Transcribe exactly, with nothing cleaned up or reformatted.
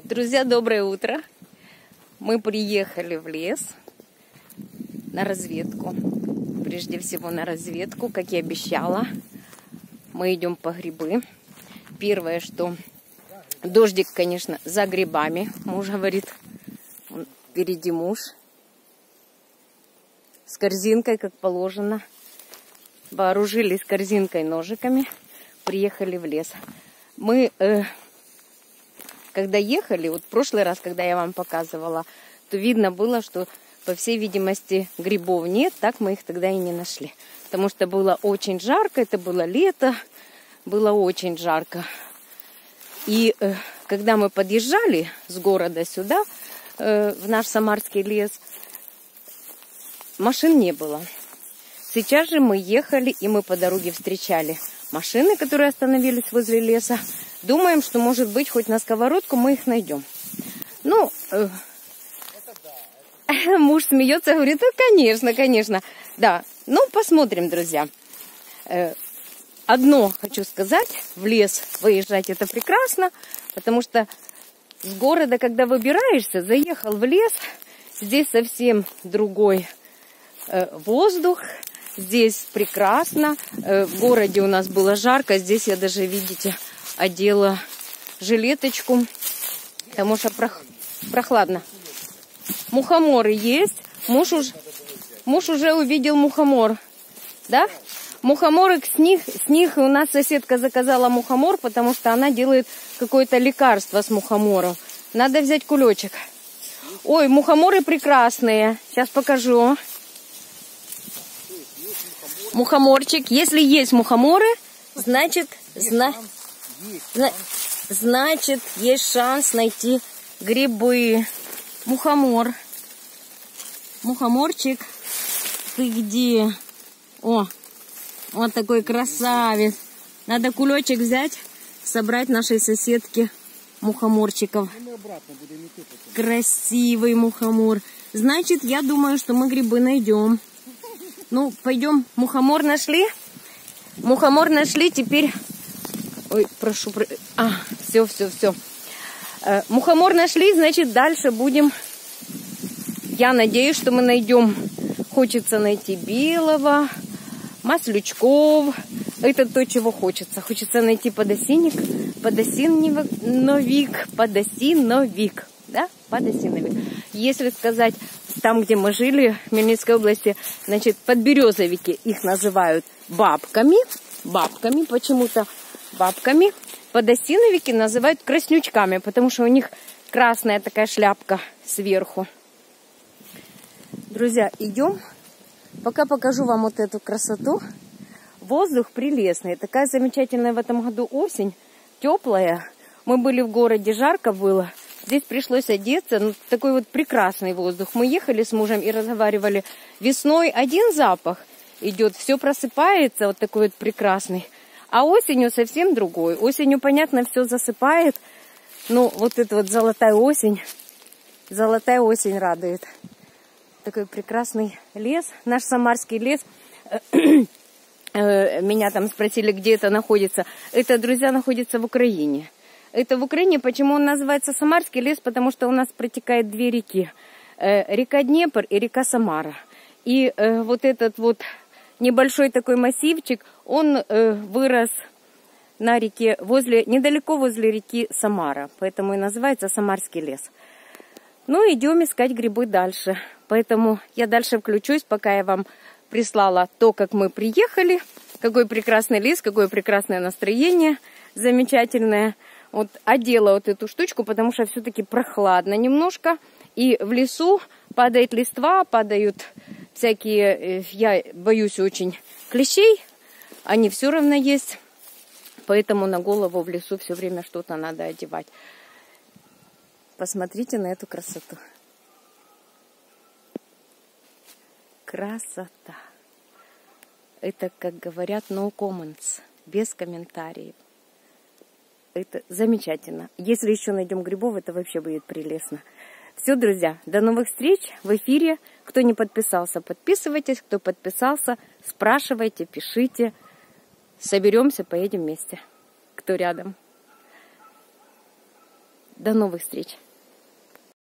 Друзья, доброе утро. Мы приехали в лес на разведку. Прежде всего на разведку, как и обещала. Мы идем по грибы. Первое, что дождик, конечно, за грибами. Муж говорит, впереди муж. С корзинкой, как положено. Вооружились корзинкой, ножиками. Приехали в лес. Мы... Э, Когда ехали, вот в прошлый раз, когда я вам показывала, то видно было, что, по всей видимости, грибов нет, так мы их тогда и не нашли. Потому что было очень жарко, это было лето, было очень жарко. И э, когда мы подъезжали с города сюда, э, в наш самарский лес, машин не было. Сейчас же мы ехали, и мы по дороге встречали машины, которые остановились возле леса. Думаем, что, может быть, хоть на сковородку мы их найдем. Ну, э, да, муж смеется, говорит, да, конечно, конечно. Да, ну, посмотрим, друзья. Э, одно хочу сказать, в лес выезжать это прекрасно, потому что с города, когда выбираешься, заехал в лес, здесь совсем другой э, воздух. Здесь прекрасно. Э, в городе у нас было жарко, здесь я даже, видите, одела жилеточку, потому что прох... прохладно. Мухоморы есть. Муж, уж... Муж уже увидел мухомор. Да? Мухоморы, с них, с них у нас соседка заказала мухомор, потому что она делает какое-то лекарство с мухомором. Надо взять кулечек. Ой, мухоморы прекрасные. Сейчас покажу. Мухоморчик. Если есть мухоморы, значит... Зна... Значит, есть шанс найти грибы. Мухомор. Мухоморчик. Ты где? О, вот такой красавец. Надо кулечек взять, собрать нашей соседке мухоморчиков. Красивый мухомор. Значит, я думаю, что мы грибы найдем. Ну, пойдем. Мухомор нашли? Мухомор нашли, теперь... Ой, прошу, про... а, все, все, все. Э, мухомор нашли, значит, дальше будем. Я надеюсь, что мы найдем. Хочется найти белого, маслючков. Это то, чего хочется. Хочется найти подосинник, подосиновик, подосиновик, да, подосиновик. Если сказать, там, где мы жили, в Хмельницкой области, значит, подберезовики их называют бабками, бабками почему-то. Бабками. Подосиновики называют краснючками, потому что у них красная такая шляпка сверху. Друзья, идем. Пока покажу вам вот эту красоту. Воздух прелестный. Такая замечательная в этом году осень. Теплая. Мы были в городе, жарко было. Здесь пришлось одеться. Ну, такой вот прекрасный воздух. Мы ехали с мужем и разговаривали. Весной один запах идет. Все просыпается. Вот такой вот прекрасный. А осенью совсем другой. Осенью, понятно, все засыпает. Но вот эта вот золотая осень, золотая осень радует. Такой прекрасный лес, наш самарский лес. Меня там спросили, где это находится. Это, друзья, находится в Украине. Это в Украине. Почему он называется Самарский лес? Потому что у нас протекает две реки. Река Днепр и река Самара. И вот этот вот небольшой такой массивчик, он э, вырос на реке, возле, недалеко возле реки Самара. Поэтому и называется Самарский лес. Ну, идем искать грибы дальше. Поэтому я дальше включусь, пока я вам прислала то, как мы приехали. Какой прекрасный лес, какое прекрасное настроение. Замечательное. Вот одела вот эту штучку, потому что все-таки прохладно немножко. И в лесу падает листва, падают... всякие, я боюсь очень клещей, они все равно есть, поэтому на голову в лесу все время что-то надо одевать. Посмотрите на эту красоту. Красота. Это, как говорят, no comments, без комментариев. Это замечательно. Если еще найдем грибов, это вообще будет прелестно. Все, друзья, до новых встреч в эфире. Кто не подписался, подписывайтесь. Кто подписался, спрашивайте, пишите. Соберемся, поедем вместе. Кто рядом. До новых встреч!